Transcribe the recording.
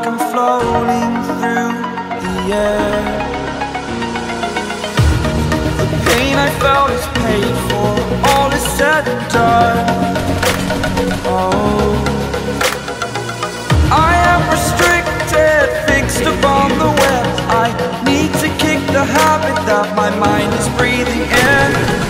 like I'm floating through the air. The pain I felt is paid for, all is said and done. Oh, I am restricted, fixed upon the web. I need to kick the habit that my mind is breathing in.